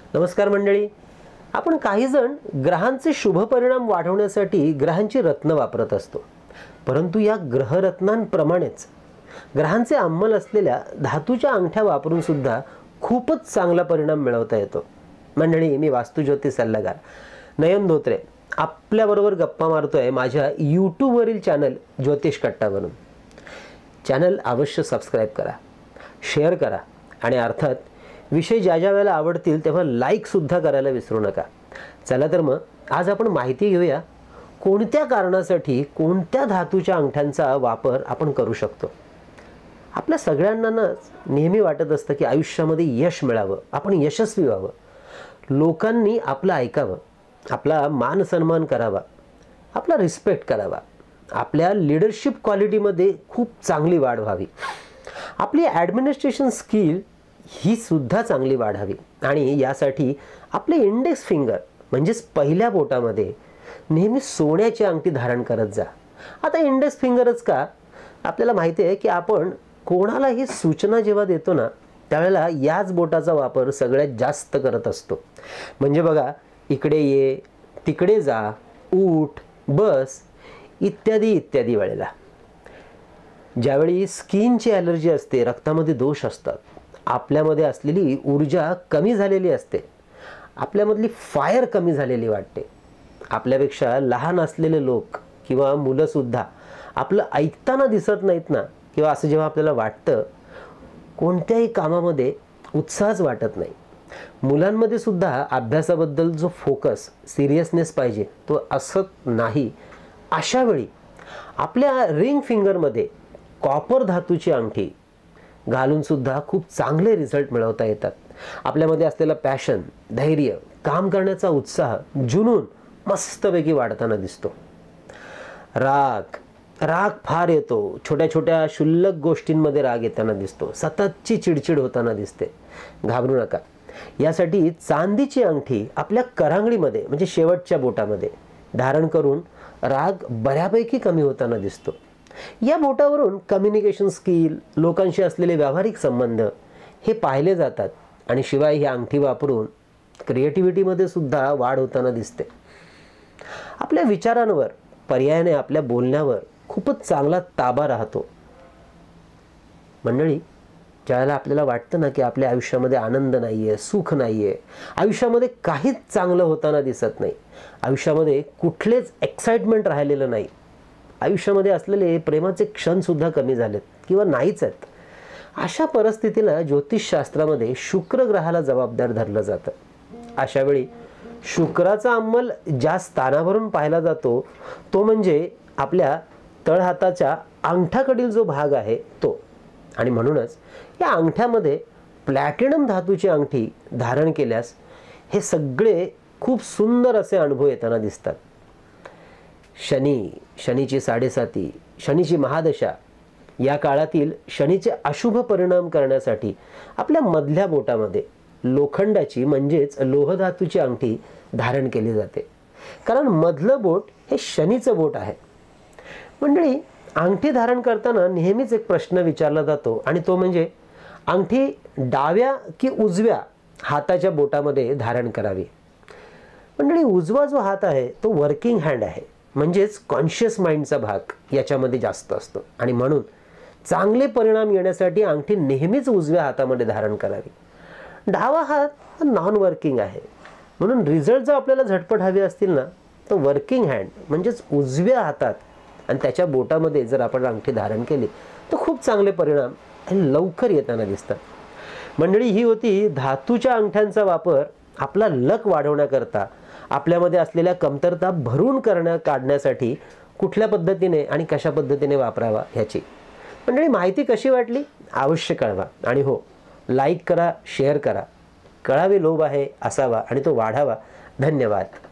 नमस्कार मंडळी. आपण काही जण ग्रहांचे शुभ परिणाम वाढवण्यासाठी ग्रहांची रत्न वापरत असतो. परंतु या ग्रहरत्नांप्रमाणेच ग्रहांचे अंमल असलेल्या धातूच्या अंगठ्या वापरून सुद्धा खूपच चांगला परिणाम मिळवता येतो. मंडळी, मी वास्तुज्योतिष सल्लागार नयन धोत्रे आपल्याबरोबर गप्पा मारतोय माझ्या यूट्यूबवरील चॅनल ज्योतिष कट्टावरून. चॅनल अवश्य सबस्क्राईब करा, शेअर करा आणि अर्थात विषय ज्या ज्या वेळेला आवडतील तेव्हा लाईकसुद्धा करायला विसरू नका. चला तर मग आज आपण माहिती घेऊया कोणत्या कारणासाठी कोणत्या धातूच्या अंगठ्यांचा वापर आपण करू शकतो. आपल्या सगळ्यांनाच नेहमी वाटत असतं की आयुष्यामध्ये यश मिळावं, आपण यशस्वी व्हावं, लोकांनी आपलं ऐकावं, आपला मान सन्मान करावा, आपला रिस्पेक्ट करावा, आपल्या लीडरशिप क्वालिटीमध्ये खूप चांगली वाढ व्हावी, आपली ॲडमिनिस्ट्रेशन स्किल ही सुद्धा चांगली वाढावी आणि यासाठी आपले इंडेक्स फिंगर म्हणजेच पहिल्या बोटामध्ये नेहमी सोन्याची अंगठी धारण करत जा. आता इंडेक्स फिंगरच का, आपल्याला माहिती आहे की आपण कोणालाही सूचना जेव्हा देतो ना त्यावेळेला याच बोटाचा वापर सगळ्यात जास्त करत असतो. म्हणजे बघा, इकडे ये, तिकडे जा, उठ, बस इत्यादी इत्यादी वेळेला. ज्यावेळी स्किनची ॲलर्जी असते, रक्तामध्ये दोष असतात, आपल्यामध्ये असलेली ऊर्जा कमी झालेली असते, आपल्यामधली फायर कमी झालेली वाटते, आपल्यापेक्षा लहान असलेले लोक किंवा मुलंसुद्धा आपलं ऐकताना दिसत नाहीत ना, किंवा असं जेव्हा आपल्याला वाटतं कोणत्याही कामामध्ये उत्साहच वाटत नाही. मुलांमध्ये सुद्धा अभ्यासाबद्दल जो फोकस, सिरियसनेस पाहिजे तो असत नाही. अशा वेळी आपल्या रिंग फिंगरमध्ये कॉपर धातूची अंगठी घालून सुद्धा खूप चांगले रिझल्ट मिळवता येतात. आपल्यामध्ये असलेला पॅशन, धैर्य, काम करण्याचा उत्साह, जुनून मस्तपैकी वाढताना दिसतो. राग फार येतो, छोट्या छोट्या क्षुल्लक गोष्टींमध्ये राग येताना दिसतो, सततची चिडचिड होताना दिसते. घाबरू नका, यासाठी चांदीची अंगठी आपल्या करांगडीमध्ये म्हणजे शेवटच्या बोटामध्ये धारण करून राग बऱ्यापैकी कमी होताना दिसतो. या बोटावरून कम्युनिकेशन स्किल, लोकांशी असलेले व्यावहारिक संबंध हे पाहिले जातात आणि शिवाय ही अंगठी वापरून क्रिएटिव्हिटीमध्ये सुद्धा वाढ होताना दिसते. आपल्या विचारांवर, पर्यायाने आपल्या बोलण्यावर खूपच चांगला ताबा राहतो. मंडळी, ज्यावेळेला आपल्याला वाटतं ना की आपल्या आयुष्यामध्ये आनंद नाही आहे, सुख नाही आहे, आयुष्यामध्ये काहीच चांगलं होताना दिसत नाही, आयुष्यामध्ये कुठलेच एक्साइटमेंट राहिलेलं नाही, आयुष्यामध्ये असलेले प्रेमाचे क्षणसुद्धा कमी झालेत किंवा नाहीच आहेत, अशा परिस्थितीला ज्योतिषशास्त्रामध्ये शुक्र ग्रहाला जबाबदार धरलं जातं. अशा वेळी शुक्राचा अंमल ज्या स्थानावरून पाहिला जातो तो म्हणजे आपल्या तळहाताच्या अंगठ्याकडील जो भाग आहे तो. आणि म्हणूनच या अंगठ्यामध्ये प्लॅटिनम धातूची अंगठी धारण केल्यास हे सगळे खूप सुंदर असे अनुभव येताना दिसतात. शनीची 7.5, शनीची महादशा या काळातील शनीचे अशुभ परिणाम करण्यासाठी आपल्या मधल्या बोटामध्ये लोखंडाची म्हणजेच लोहधातूची अंगठी धारण केली जाते. कारण मधलं बोट हे शनीचं बोट आहे. मंडळी, अंगठी धारण करताना नेहमीच एक प्रश्न विचारला जातो आणि तो म्हणजे अंगठी डाव्या की उजव्या हाताच्या बोटामध्ये धारण करावी. मंडळी, उजवा जो हात आहे तो वर्किंग हँड आहे, म्हणजेच कॉन्शियस माइंडचा भाग याच्यामध्ये जास्त असतो आणि म्हणून चांगले परिणाम येण्यासाठी अंगठी नेहमीच उजव्या हातामध्ये धारण करावी. डावा हात नॉन वर्किंग आहे, म्हणून रिझल्ट जर आपल्याला झटपट हवे असतील ना तर वर्किंग हँड म्हणजेच उजव्या हातात आणि त्याच्या बोटामध्ये जर आपण अंगठी धारण केली तर खूप चांगले परिणाम लवकर येताना दिसतात. मंडळी, ही होती धातूच्या अंगठ्यांचा वापर आपला लक वाढवण्याकरता, आपल्यामध्ये असलेल्या कमतरता भरून काढण्यासाठी कुठल्या पद्धतीने आणि कशा पद्धतीने वापरावा ह्याची. मंडळी, माहिती कशी वाटली अवश्य कळवा आणि हो, लाईक करा, शेअर करा. कळावे लोभ आहे असावा आणि तो वाढावा. धन्यवाद.